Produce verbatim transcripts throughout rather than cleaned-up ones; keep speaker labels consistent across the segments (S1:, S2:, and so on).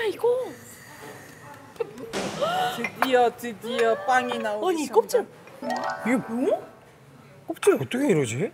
S1: 뭐야 이거?
S2: 드디어 드디어 빵이 나오기
S1: 아니 껍질.
S3: 이게 뭐? 껍질 어떻게 이러지?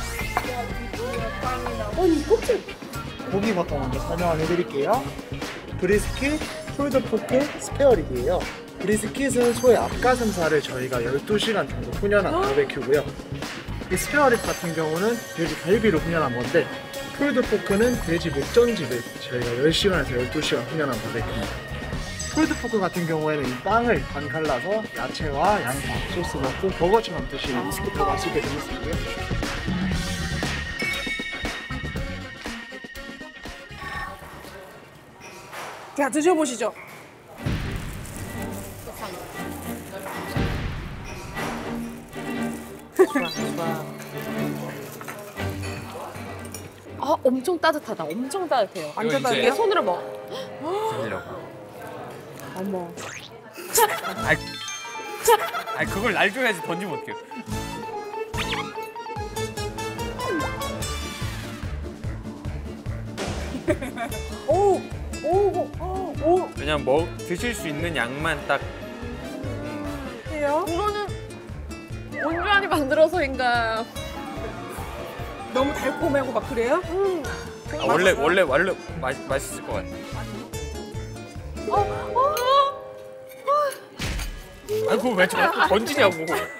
S1: 아니 껍질.
S4: 고기부터 먼저 설명을 해드릴게요. 브리스킷, 폴드포크, 스페어립이에요. 브리스킷은 소의 앞가슴살을 저희가 열두 시간 정도 훈연한 바베큐고요. 이 스페어립 같은 경우는 돼지 갈비로 훈연한 건데, 폴드포크는 돼지 목전집을 저희가 열 시간에서 열두 시간 훈연한 바베큐입니다. 폴드포크 같은 경우에는 이 빵을 반 갈라서 야채와 양파, 소스 넣고 버거처럼 드시는 스프도 맛있게 드실 수 있고요.
S2: 자, 드셔보시죠.
S1: 아 엄청 따뜻하다. 엄청 따뜻해요.
S2: 완전
S5: 이거 이제-
S1: 내
S2: 따뜻해요?
S1: 손으로 먹어.
S5: 던지라고.
S2: 어머.
S5: 아이, 아이 그걸 날 줘야지 던지면 어떡해요.
S2: 오, 오, 오, 오.
S5: 그냥 뭐 드실 수 있는 양만 딱.
S2: 해요?
S1: 이거는 온전히 만들어서인가.
S2: 너무 달콤하고 막 그래요?
S1: 음.
S5: 아, 원래 원래 원래 맛 맛있을 것 같아.
S1: 어, 어.
S5: 아이고 왜 자꾸 던지냐고.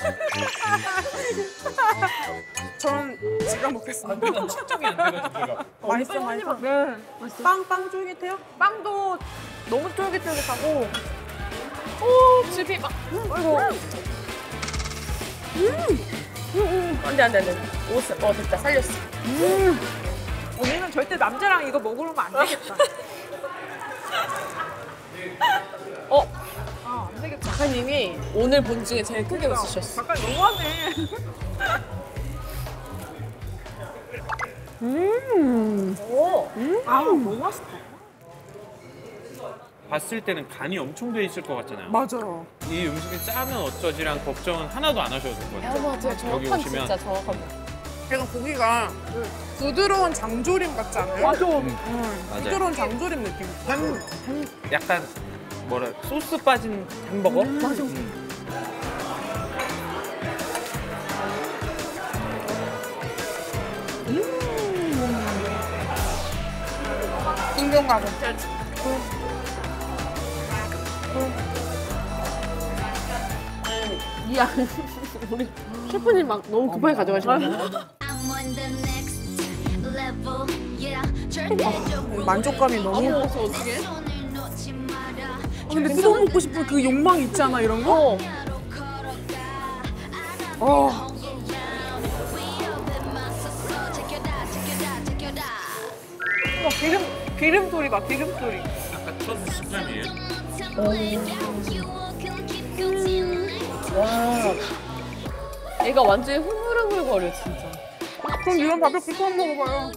S2: 전 지금 먹겠습니다.
S5: 측정이 안 돼가지고 내가.
S2: 맛있어, 맛있어.
S1: 네. 맛있어.
S2: 빵, 빵 쫄깃해요?
S1: 빵도 너무 쫄깃쫄깃하고. 오, 즙이 막. 아이고. 음. 음, 음. 안돼 안돼 안돼. 옷, 어 됐다 살렸어.
S2: 음. 언니는 절대 남자랑 이거 먹으면 안 되겠다.
S1: 어,
S2: 아, 안 되겠다.
S1: 작가님이 오늘 본 중에 제일 크게 웃으셨어.
S2: 잠깐 너무하네.
S1: 음. 오.
S2: 아, 너무 맛있다.
S5: 봤을 때는 간이 엄청 돼 있을 것 같잖아요.
S2: 맞아.
S5: 이 음식이 짜면 어쩌지랑 걱정은 하나도 안 하셔도 될 것
S1: 야,
S5: 같아요.
S1: 맞아요.
S5: 여기
S1: 정확한
S5: 오시면
S1: 진짜 정확한.
S2: 약간 고기가 부드러운 장조림 같지 않아요?
S1: 맞아.
S2: 응,
S5: 맞아요.
S2: 부드러운 장조림 느낌.
S5: 한, 한 약간 뭐라 소스 빠진 햄버거?
S1: 맞아.
S2: 인정가고.
S1: 미안. 우리 셰프님 막 너무 급하게 가져가시는 거예요?
S2: 만족감이 너무.
S1: 먹어서 어떻게?
S2: 아, 근데 뜯어 먹고 싶은 그 욕망 있잖아, 이런 거.
S1: 어.
S2: 어. 어, 기름, 기름 소리 봐, 기름 소리.
S5: 아까 첫 식감이에요.
S1: 와. 얘가 완전히 흐물흐물거려 진짜.
S2: 그럼 이런 바베큐 처음 먹어봐요.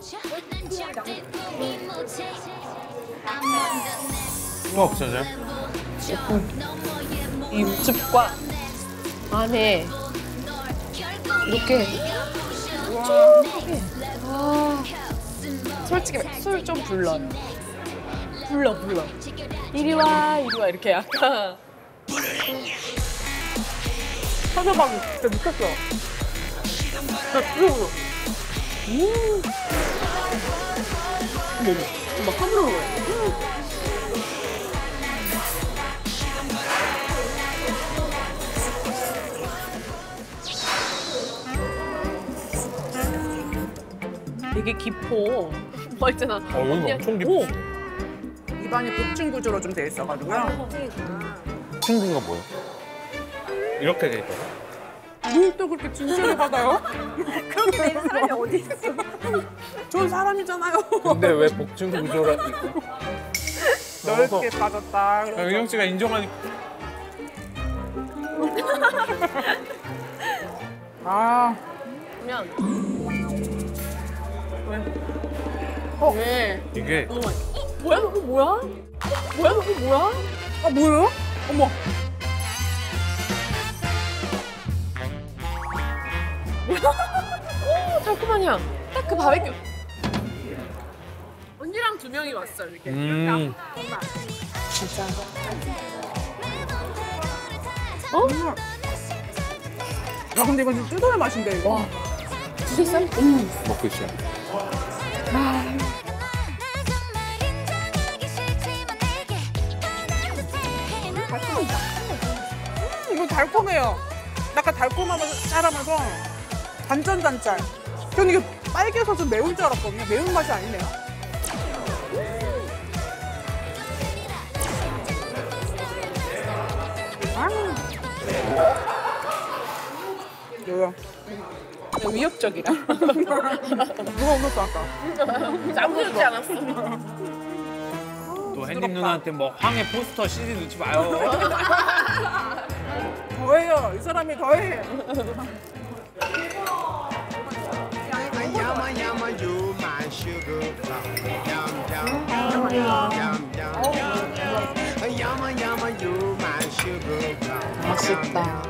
S5: 또 없어져요?
S1: 이 즙과 안에 이렇게 쫀하게. 와. 솔직히 술 좀 불러요. 불러 불러. 이리 와 이리 와 이렇게 약간.
S2: 찾아봐, 진짜 미쳤어.
S1: 음. 어머, 막 하물어 보여. 되게 깊어. 막 있잖아.
S5: 어, 여기
S1: 언니가-
S5: 엄청
S1: 오.
S5: 깊어.
S2: 입안이 복층 구조로 좀 돼 있어가지고요.
S5: 친구가 뭐예요? 이렇게 돼 있다고?
S2: 뭘 또 그렇게 진지하게 받아요? 그렇게 된 사람이 어디 있어? 전 사람이잖아요.
S5: 근데 왜 복층 구조라
S2: 넓게 빠졌다.
S5: 은영 씨가 인정하니까.
S2: 아,
S1: 그러면
S2: 어?
S1: 왜?
S5: 이게
S1: 너무 맛있어. 어? 뭐야 그거 뭐야? 어? 뭐야 그거 뭐야?
S2: 아 뭐예요? 어머.
S1: 오 달콤한 향. 딱 그 바베큐. 언니랑 두 명이 왔어 이렇게.
S5: 음.
S2: 진짜.
S1: 어?
S2: 야 근데 이거 좀 뜯어야 맛인데 이거.
S1: 드셨어요? 음.
S5: 먹고 있어요.
S2: 음, 이거 달콤해요. 약간 달콤하면서 짤하면서 단짠단짠. 저는 이게 빨개서 좀 매울 줄 알았거든요. 매운 맛이 아니네요. 아. 뭐야?
S1: 위협적이라.
S2: 누가 울었어 아까?
S1: 짱부럽지 않았어.
S5: 또 햇님 누나한테 뭐 황해 포스터 씨디 넣지 마요.
S2: 더해요. 이 사람이 더해.
S6: Yama yama you my sugar plum. Yum yum yum yum. Yama yama you my sugar plum.
S1: 맛있다.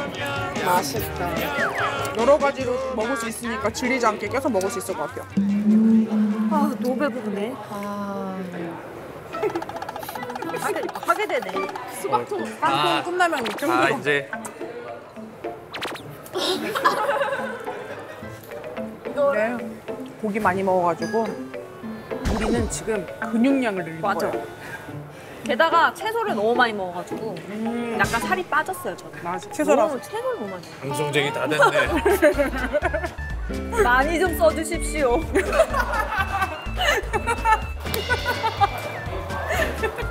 S1: 맛있다.
S2: 여러 가지로 먹을 수 있으니까 질리지 않게 껴서 먹을 수 있을 것 같아요.
S7: 아, 너무 배부르네. 아. 하게, 하게 되네.
S1: 수박통.
S2: 방송
S5: 아.
S2: 끝나면 이
S5: 아
S2: 정도로.
S5: 이제
S2: 네. 고기 많이 먹어가지고 우리는 지금 근육량을 늘린
S7: 맞아.
S2: 거예요.
S7: 게다가 채소를 너무 많이 먹어가지고
S2: 음,
S7: 약간 살이 빠졌어요, 저는.
S2: 맞아. 채소라서.
S7: 너무 채소를 너무 많이
S5: 방송쟁이 다 됐네.
S7: 먹어요. 많이 좀 써주십시오.